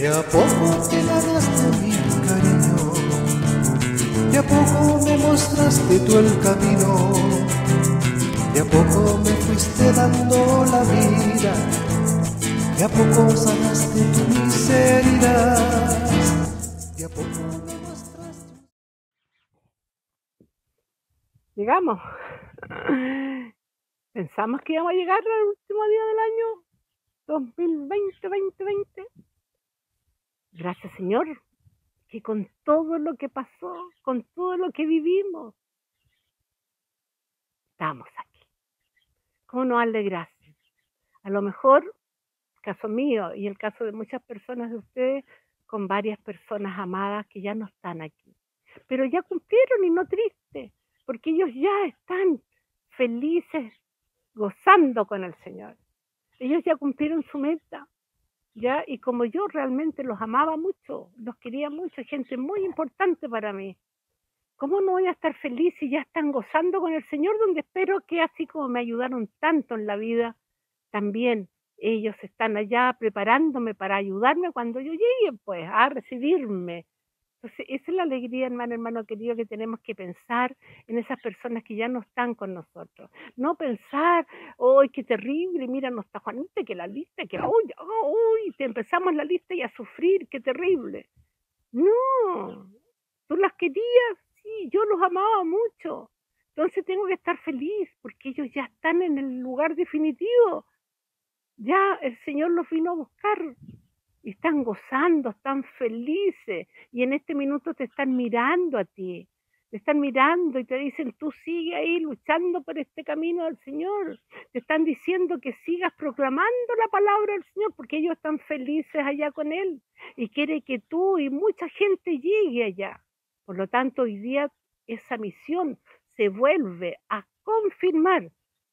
a poco te ganaste mi cariño, de a poco me mostraste tú el camino, de a poco me fuiste dando la vida, de a poco sanaste tu miseria, de a poco me mostraste. Llegamos. Pensamos que íbamos a llegar al último día del año 2020. Gracias, Señor, que con todo lo que pasó, con todo lo que vivimos, estamos aquí. ¿Cómo no darle gracias? A lo mejor, caso mío y el caso de muchas personas de ustedes, con varias personas amadas que ya no están aquí. Pero ya cumplieron y no tristes, porque ellos ya están felices, gozando con el Señor. Ellos ya cumplieron su meta, ¿ya? Y como yo realmente los amaba mucho, los quería mucho, gente muy importante para mí, ¿cómo no voy a estar feliz si ya están gozando con el Señor? Donde espero que así como me ayudaron tanto en la vida, también ellos están allá preparándome para ayudarme cuando yo llegue, pues, a recibirme. Entonces, esa es la alegría, hermano querido, que tenemos que pensar en esas personas que ya no están con nosotros. No pensar, ¡ay, qué terrible! Mira, no está Juanita, que la lista, que ¡uy! Te empezamos la lista y a sufrir, qué terrible. No, tú las querías, sí, yo los amaba mucho. Entonces tengo que estar feliz porque ellos ya están en el lugar definitivo. Ya el Señor los vino a buscar. Y están gozando, están felices, y en este minuto te están mirando a ti, te están mirando y te dicen, tú sigue ahí luchando por este camino del Señor, te están diciendo que sigas proclamando la palabra del Señor, porque ellos están felices allá con Él, y quiere que tú y mucha gente llegue allá. Por lo tanto, hoy día esa misión se vuelve a confirmar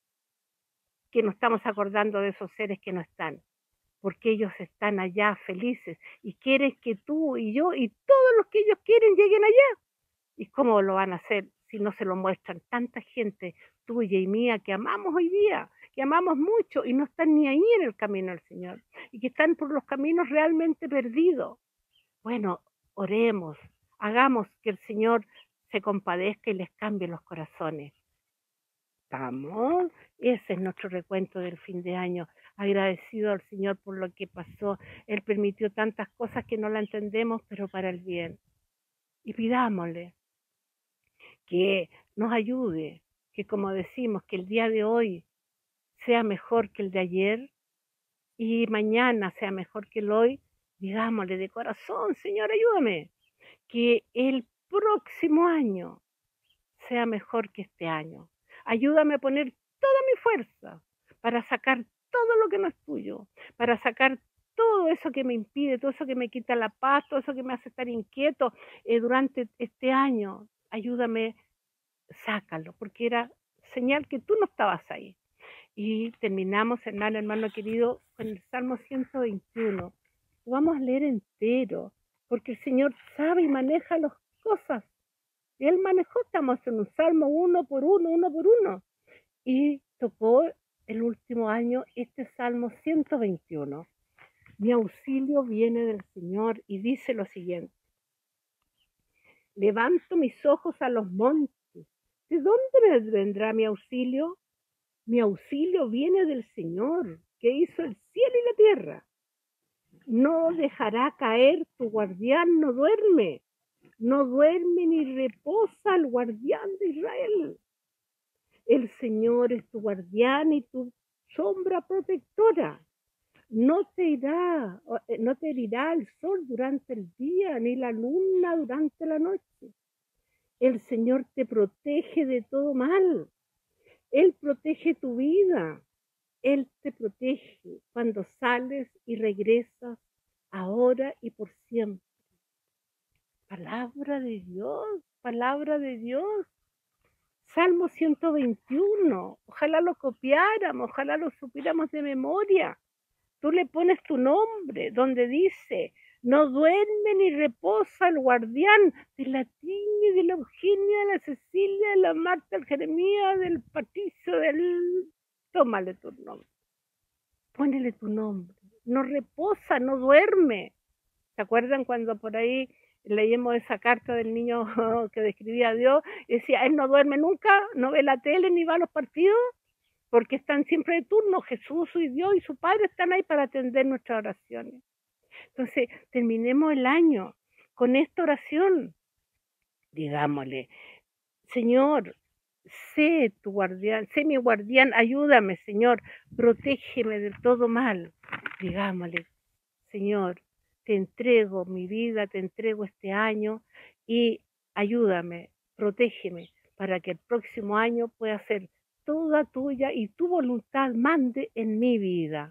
que nos estamos acordando de esos seres que no están, porque ellos están allá felices y quieren que tú y yo y todos los que ellos quieren lleguen allá. ¿Y cómo lo van a hacer si no se lo muestran tanta gente tuya y mía que amamos hoy día, que amamos mucho y no están ni ahí en el camino del Señor y que están por los caminos realmente perdidos? Bueno, oremos, hagamos que el Señor se compadezca y les cambie los corazones. Estamos, ese es nuestro recuento del fin de año, agradecido al Señor por lo que pasó. Él permitió tantas cosas que no la entendemos, pero para el bien. Y pidámosle que nos ayude, que como decimos, que el día de hoy sea mejor que el de ayer y mañana sea mejor que el hoy. Digámosle de corazón, Señor, ayúdame, que el próximo año sea mejor que este año. Ayúdame a poner toda mi fuerza para sacar todo lo que no es tuyo, para sacar todo eso que me impide, todo eso que me quita la paz, todo eso que me hace estar inquieto durante este año. Ayúdame, sácalo, porque era señal que tú no estabas ahí. Y terminamos, hermano querido, con el Salmo 121. Lo vamos a leer entero, porque el Señor sabe y maneja las cosas. Él manejó, estamos en un salmo uno por uno, y tocó el último año este salmo 121. Mi auxilio viene del Señor y dice lo siguiente: levanto mis ojos a los montes. ¿De dónde vendrá mi auxilio? Mi auxilio viene del Señor, que hizo el cielo y la tierra. No dejará caer tu guardián, no duerme. No duerme ni reposa el guardián de Israel. El Señor es tu guardián y tu sombra protectora. No te herirá el sol durante el día, ni la luna durante la noche. El Señor te protege de todo mal. Él protege tu vida. Él te protege cuando sales y regresas, ahora y por siempre. Palabra de Dios, palabra de Dios. Salmo 121, ojalá lo copiáramos, ojalá lo supiéramos de memoria. Tú le pones tu nombre, donde dice, no duerme ni reposa el guardián de la Tini, de la Eugenia, de la Cecilia, de la Marta, del Jeremías, del Patricio, del... Tómale tu nombre, ponele tu nombre. No reposa, no duerme. ¿Se acuerdan cuando por ahí leímos esa carta del niño que describía a Dios? Decía, él no duerme nunca, no ve la tele ni va a los partidos, porque están siempre de turno. Jesús y Dios y su Padre están ahí para atender nuestras oraciones. Entonces, terminemos el año con esta oración. Digámosle, Señor, sé tu guardián, sé mi guardián, ayúdame, Señor, protégeme de todo mal. Digámosle, Señor, te entrego mi vida, te entrego este año y ayúdame, protégeme para que el próximo año pueda ser toda tuya y tu voluntad mande en mi vida.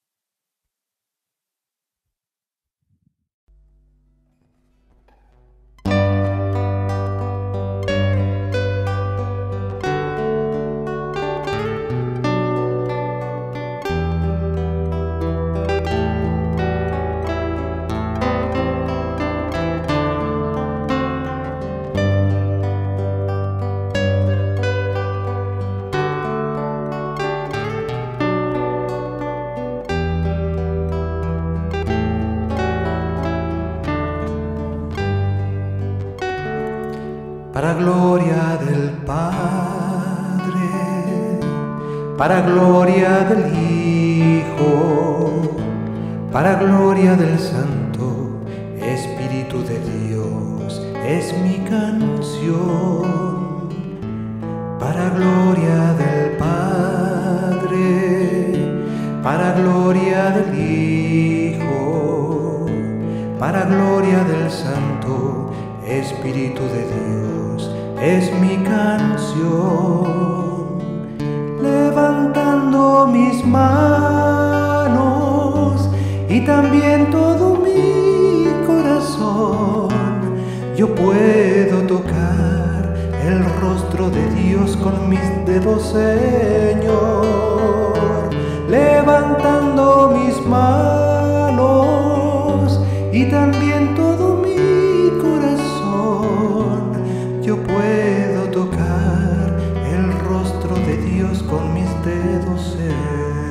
Para gloria del Padre, para gloria del Hijo, para gloria del Santo Espíritu de Dios, es mi canción. Para gloria del Padre, para gloria del Hijo, para gloria del Santo Espíritu de Dios, es mi canción. Levantando mis manos y también todo mi corazón, yo puedo tocar el rostro de Dios con mis dedos, Señor. Levantando mis manos y también todo mi corazón, yo puedo tocar el rostro de Dios con mis dedos, Señor.